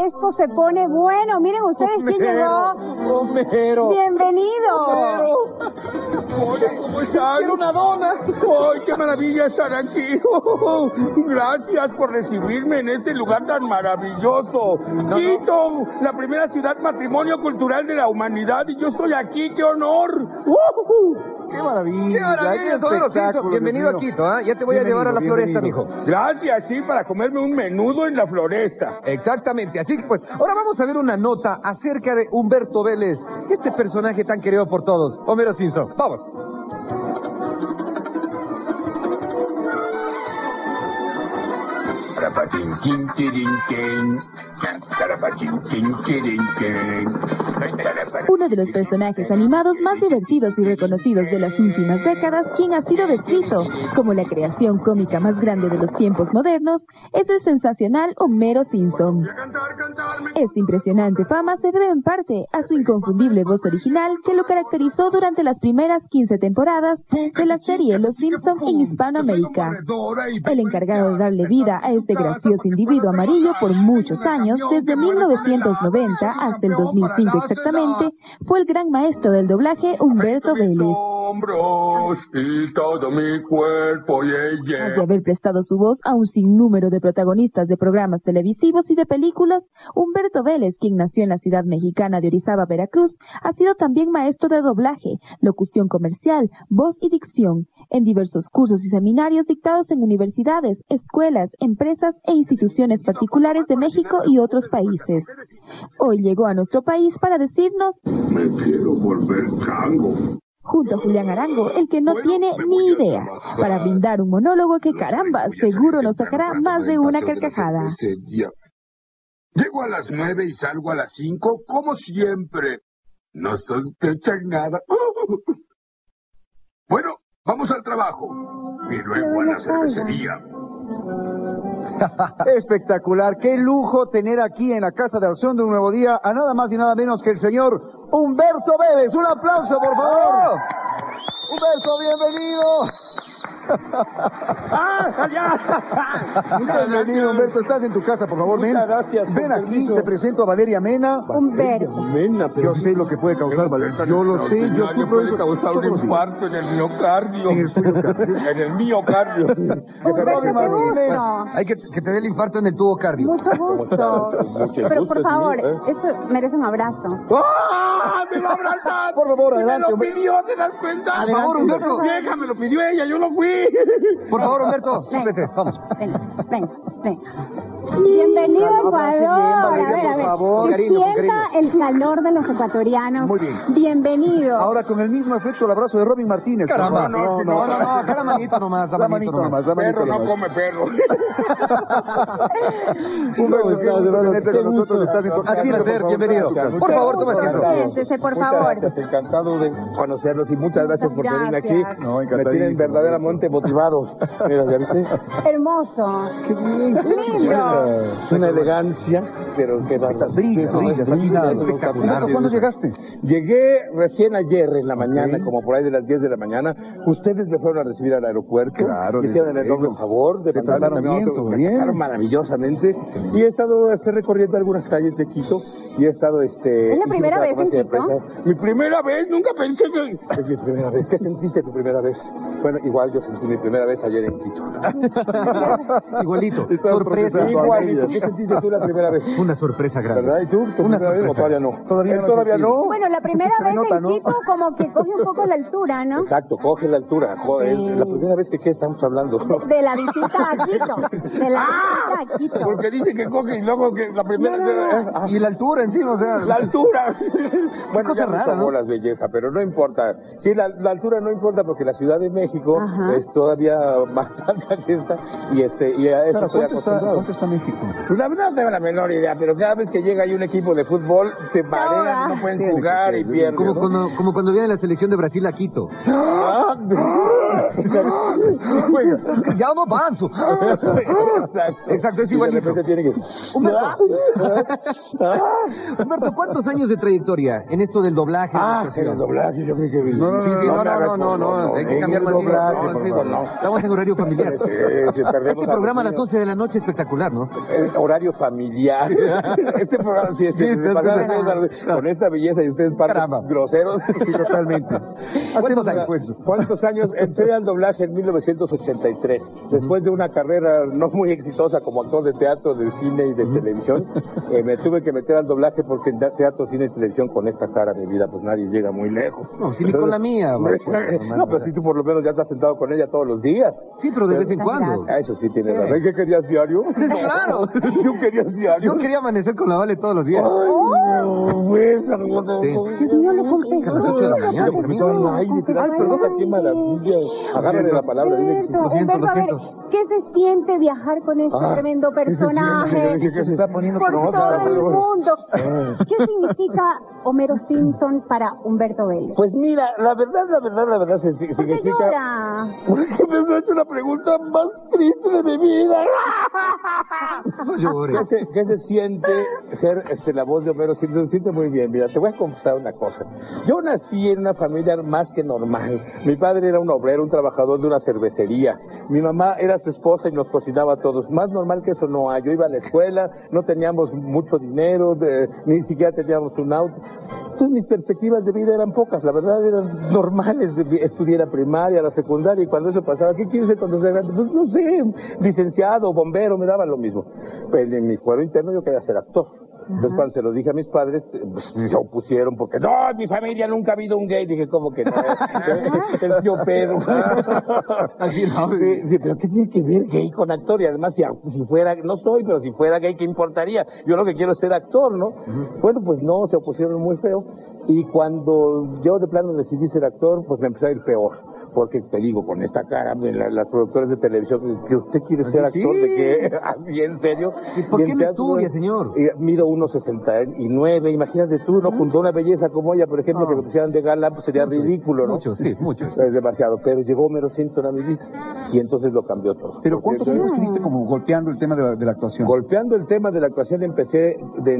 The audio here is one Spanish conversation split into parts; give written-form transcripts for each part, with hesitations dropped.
esto se pone bueno. Miren ustedes quién llegó. Homero. Bienvenido. Hola, ¿cómo están? Quiero una dona. ¡Ay, qué maravilla estar aquí! Gracias por recibirme en este lugar tan maravilloso. Quito, la primera ciudad patrimonio cultural de la humanidad, y yo estoy aquí. ¡Qué honor! ¡Qué maravilla! ¡Qué maravilla, todo Rosito! Bienvenido a Quito, ¿ah? Ya te voy a llevar a la floresta, mijo. Gracias, sí, para comerme un menudo en la floresta. Exactamente, así que pues, ahora vamos a ver una nota acerca de Humberto Vélez, este personaje tan querido por todos, Homero Simpson. ¡Vamos! Uno de los personajes animados más divertidos y reconocidos de las últimas décadas, quien ha sido descrito como la creación cómica más grande de los tiempos modernos, es el sensacional Homero Simpson. Esta impresionante fama se debe en parte a su inconfundible voz original que lo caracterizó durante las primeras 15 temporadas de la serie Los Simpson en Hispanoamérica. El encargado de darle vida a este gracioso individuo amarillo por muchos años, desde 1990 hasta el 2005 exactamente, fue el gran maestro del doblaje Humberto Vélez. Y todo mi cuerpo, Además de haber prestado su voz a un sinnúmero de protagonistas de programas televisivos y de películas, Humberto Vélez, quien nació en la ciudad mexicana de Orizaba, Veracruz, ha sido también maestro de doblaje, locución comercial, voz y dicción, en diversos cursos y seminarios dictados en universidades, escuelas, empresas e instituciones particulares de México y otros países. Hoy llegó a nuestro país para decirnos: me quiero volver chango. Junto a Julián Arango, el que no tiene ni idea, para brindar un monólogo que, caramba, seguro nos sacará más de una carcajada. Llego a las 9 y salgo a las 5, como siempre. No sospechan nada. Bueno, vamos al trabajo. Y luego a la cervecería. Espectacular, qué lujo tener aquí en la Casa de Acción de un Nuevo Día a nada más y nada menos que el señor Humberto Vélez. Un aplauso, por favor. Humberto, bienvenido. Bienvenido, Humberto. Estás en tu casa, por favor. Ven. Gracias. Ven aquí, te presento a Valeria Mena. Humberto. Yo sé lo que puede causar, Valeria. Yo lo sé, yo sufro eso. Causar un infarto en el miocardio. En el suyo, En el miocardio. Hay que te dé el infarto en el tubo cardio. Mucho gusto. Pero por favor, esto merece un abrazo. ¡Ah! ¡Me va a abrazar! Por favor, adelante. ¡Me lo pidió, te das cuenta! Por favor, Humberto. Vieja, me lo pidió ella, yo no fui. Por favor, Humberto, súbete, vamos. Ven. Bienvenido a Ecuador. Valeria, por favor. Cariño, con Sienta el calor de los ecuatorianos. Muy bien. Bienvenido. Ahora con el mismo efecto el abrazo de Robin Martínez. Caramba, no, acá la manito nomás, la manito nomás. Perro no come perro. Así de ser, bienvenido. Por favor, toma asiento. Siéntese, por favor. Gracias, encantado de conocerlos y muchas gracias por venir aquí. No, Me tienen encantadísimo. verdaderamente motivados. Mira, ¿ya viste? Hermoso. Qué bien. Lindo. Es una elegancia, pero que Brilla, espectacular. ¿Cuándo llegaste? Llegué recién ayer en la mañana, como por ahí de las 10 de la mañana. Ustedes me fueron a recibir al aeropuerto. Claro, Me hicieron el enorme favor de te trataron bien, todo bien. Me trataron maravillosamente. Y he estado recorriendo algunas calles de Quito y he estado ¿Es la primera vez en Quito? Mi primera vez, nunca pensé que... Es mi primera vez. ¿Qué sentiste tu primera vez? Bueno, igual yo sentí mi primera vez ayer en Quito. Igualito, Estás sorpresa. procesando Igualito. ¿Qué sentiste tú la primera vez? Una sorpresa grande. ¿Verdad? ¿Y tú? ¿Tu Una primera vez o sorpresa. todavía no? Todavía no. Bueno, la primera Se vez nota, en ¿no? Quito como que coge un poco la altura, ¿no? Exacto, coge la altura. Joder, Sí. la primera vez que ¿qué estamos hablando? De la visita a Quito. De la visita a Quito. Porque dice que coge y luego que la primera... Ah, Y la altura encima, o sea... la altura. Bueno, cosa ya me rara, tomó ¿no? las belleza, pero no importa. Sí, la altura no importa porque la Ciudad de México Ajá. es todavía más alta que esta y a eso estoy acostumbrado. ¿Cuánto está México? Pues la verdad no tengo la menor idea, pero cada vez que llega ahí un equipo de fútbol se marean, no pueden Tiene que jugar ser, y pierden. Como ¿no? cuando viene la selección de Brasil a Quito. Ah, Ya no avanzo. Exacto, es igualito. Humberto, ¿cuántos años de trayectoria en esto del doblaje? En el doblaje, yo creo que... No, hay que cambiar más bien. Estamos en horario familiar. Sí, perdemos este programa a las 11 de la noche espectacular, ¿no? Horario familiar. Este programa, sí, con esta belleza y ustedes paran groseros. Sí, totalmente. ¿Cuántos años? Entré al doblaje en 1983. Después de una carrera no muy exitosa como actor de teatro, de cine y de televisión, me tuve que meter al doblaje porque en teatro, cine y televisión con esta cara de vida, pues nadie llega muy lejos. No, sí, ni con la mía. No, pero si tú por lo menos ya estás sentado con ella todos los días. Sí, pero de vez en cuando. Eso sí tienes razón. ¿Qué querías diario? Claro. ¿Tú querías diario? Yo quería amanecer con la Vale todos los días. Ay, no, Que si no lo confesó. A las 8 de la mañana, por mí. Perdón, qué maravilla. Agárrame la palabra, dile que sí. Lo siento. ¿Qué se siente viajar con este tremendo personaje? Que se está poniendo por todo el mundo. ¿Qué significa Homero Simpson para Humberto Vélez? Pues mira, la verdad significa... Llora. Porque me has hecho la pregunta más triste de mi vida. No llores. ¿Qué se siente ser la voz de Homero Simpson? Se siente muy bien. Mira, te voy a confesar una cosa. Yo nací en una familia más que normal. Mi padre era un obrero, un trabajador de una cervecería. Mi mamá era su esposa y nos cocinaba a todos. Más normal que eso no hay. Yo iba a la escuela, no teníamos mucho dinero, ni siquiera teníamos un auto. Entonces mis perspectivas de vida eran pocas, la verdad eran normales. Estudié la primaria, la secundaria, y cuando eso pasaba, ¿qué quieres ser cuando sea grande? Pues no sé, licenciado, bombero, me daba lo mismo. Pero en mi fuero interno yo quería ser actor. Entonces cuando se lo dije a mis padres, pues, se opusieron porque no, en mi familia nunca ha habido un gay. Dije, ¿cómo que no? El tío Pedro. Así no. Sí, pero ¿qué tiene que ver gay con actor? Y además, si fuera, no soy, pero si fuera gay, ¿qué importaría? Yo lo que quiero es ser actor, ¿no? Bueno, pues no, se opusieron muy feo. Y cuando yo de plano decidí ser actor, pues me empezó a ir peor. Porque te digo, con esta cara, las productoras de televisión, que usted quiere ser actor, ¿de qué? ¿Así en serio? ¿Y por qué no estudia, señor? Mido 1.69, imagínate tú, ¿no? Junto a una belleza como ella, por ejemplo, que me pusieran de gala, pues sería ridículo, ¿no? Mucho. Es demasiado, pero llegó Homero Simpson a mi vida, y entonces lo cambió todo. ¿Pero cuánto tiempo estuviste como golpeando el tema de la actuación? Golpeando el tema de la actuación empecé de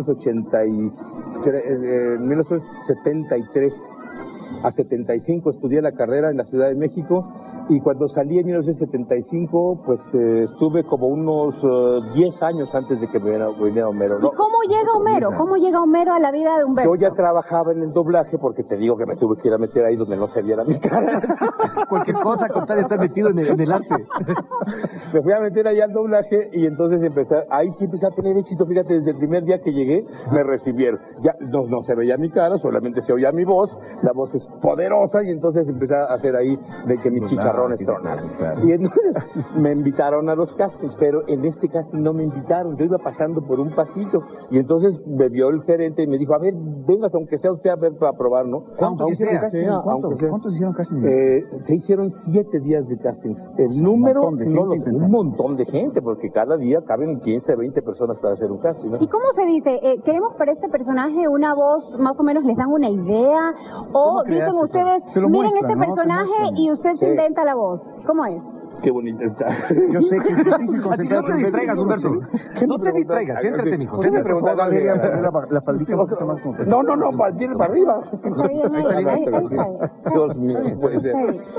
1973 a 75, estudié la carrera en la Ciudad de México, y cuando salí en 1975, pues estuve como unos 10 años antes de que viniera Homero, ¿no? ¿Y cómo llega Homero? ¿Cómo llega Homero a la vida de Humberto? Yo ya trabajaba en el doblaje, porque te digo que me tuve que ir a meter ahí donde no se viera mi cara. Cualquier cosa con tal de estar metido en el arte. Me fui a meter ahí al doblaje, y entonces ahí sí empecé a tener éxito. Fíjate, desde el primer día que llegué, me recibieron. Ya no se veía mi cara, solamente se oía mi voz. La voz es poderosa, y entonces empecé a hacer ahí de que mis chicharrones tronaran. Y entonces me invitaron a los castings, pero en este casting no me invitaron. Yo iba pasando por un pasillo, y entonces me vio el gerente y me dijo, a ver, vengas aunque sea usted a ver para probar, ¿no? ¿Cuántos hicieron casting? Se hicieron 7 días de castings. El número, un montón de gente, porque cada día caben 15, 20 personas para hacer un casting, ¿no? ¿Y cómo se dice? ¿Queremos para este personaje una voz, más o menos les dan una idea? ¿O dicen ustedes, miren este personaje y usted se inventa la voz? ¿Cómo es? Qué bonita está. Yo sé que es difícil Así que no te distraigas, Humberto. No te distraigas, céntrate, mijo. ¿Qué me preguntas? La faldita un poquito más como... No, tiene para arriba. Está bien, ahí está. Dios mío, puede ser.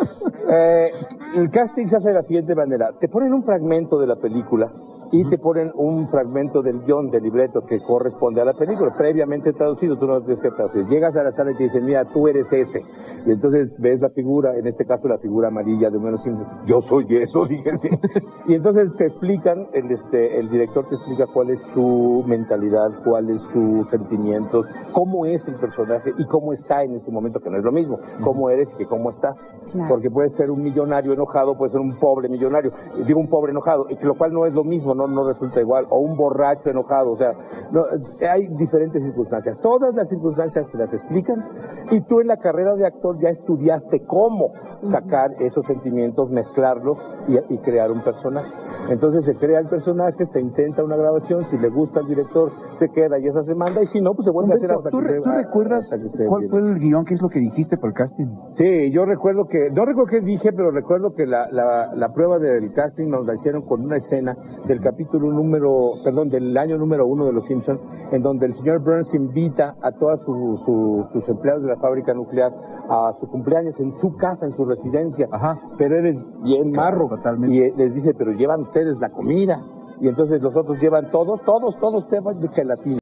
El casting se hace de la siguiente manera. Te ponen un fragmento de la película y te ponen un fragmento del guión, del libreto que corresponde a la película, previamente traducido, tú no lo tienes que traducir. Llegas a la sala y te dicen, mira, tú eres ese. Y entonces ves la figura, en este caso la figura amarilla de Homero Simpson. Yo soy eso, fíjense. Y entonces te explican, el director te explica cuál es su mentalidad, cuáles sus sentimientos, cómo es el personaje y cómo está en este momento, que no es lo mismo, cómo eres que cómo estás. Claro. Porque puede ser un millonario enojado, puede ser un pobre millonario, digo un pobre enojado, lo cual no es lo mismo, no resulta igual, o un borracho enojado, o sea, hay diferentes circunstancias. Todas las circunstancias te las explican, y tú en la carrera de actor ya estudiaste cómo sacar esos sentimientos, mezclarlos y crear un personaje. Entonces se crea el personaje, se intenta una grabación, si le gusta al director se queda y esa se manda, y si no, pues se vuelve a hacer hasta ¿Tú recuerdas cuál fue el guión? ¿Qué es lo que dijiste por el casting? Sí, yo recuerdo que, no recuerdo qué dije, pero recuerdo que la prueba del casting nos la hicieron con una escena del del año número 1 de Los Simpsons, en donde el señor Burns invita a todos sus empleados de la fábrica nuclear a su cumpleaños en su casa, en su residencia. Ajá. Pero eres bien marro. Totalmente. Y les dice, pero llevan ustedes la comida. Y entonces los otros llevan todos temas de gelatina.